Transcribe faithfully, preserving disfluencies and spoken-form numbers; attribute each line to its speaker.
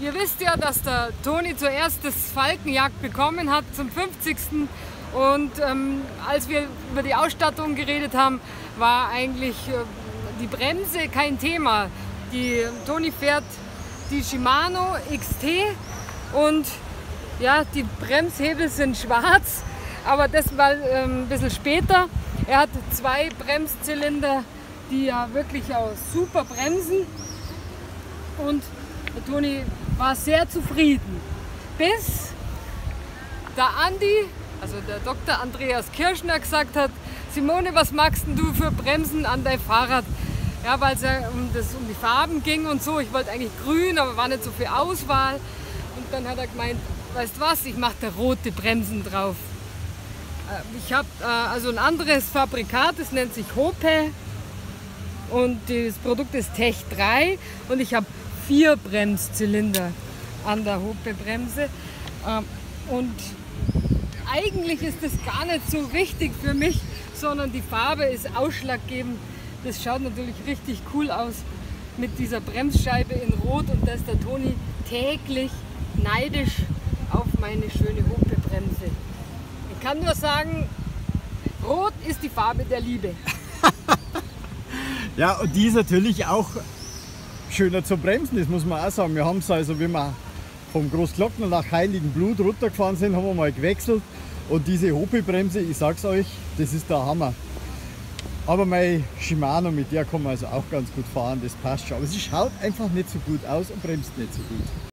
Speaker 1: Ihr wisst ja, dass der Toni zuerst das Falkenjagd bekommen hat zum fünfzigsten Und ähm, als wir über die Ausstattung geredet haben, war eigentlich äh, die Bremse kein Thema. Die Toni fährt die Shimano X T und ja, die Bremshebel sind schwarz, aber das war ähm, ein bisschen später. Er hat zwei Bremszylinder, die ja wirklich auch super bremsen, und der Toni war sehr zufrieden, bis der Andi, also der Doktor Andreas Kirschner, gesagt hat: Simone, was magst denn du für Bremsen an dein Fahrrad? Ja, weil es ja um, das, um die Farben ging und so. Ich wollte eigentlich grün, aber war nicht so viel Auswahl. Und dann hat er gemeint, weißt du was, ich mache da rote Bremsen drauf. Ich habe äh, also ein anderes Fabrikat, das nennt sich Hope, und das Produkt ist Tech drei, und ich habe vier Bremszylinder an der Hope-Bremse. Ähm, und eigentlich ist das gar nicht so wichtig für mich, sondern die Farbe ist ausschlaggebend. Das schaut natürlich richtig cool aus mit dieser Bremsscheibe in Rot, und da ist der Toni täglich neidisch auf meine schöne Hope-Bremse. Ich kann nur sagen, Rot ist die Farbe der Liebe.
Speaker 2: Ja, und die ist natürlich auch schöner zu bremsen, das muss man auch sagen. Wir haben es also, wie wir vom Großglockner nach Heiligenblut runtergefahren sind, haben wir mal gewechselt. Und diese Hope-Bremse, ich sag's euch, das ist der Hammer. Aber meine Shimano, mit der kann man also auch ganz gut fahren, das passt schon. Aber sie schaut einfach nicht so gut aus und bremst nicht so gut.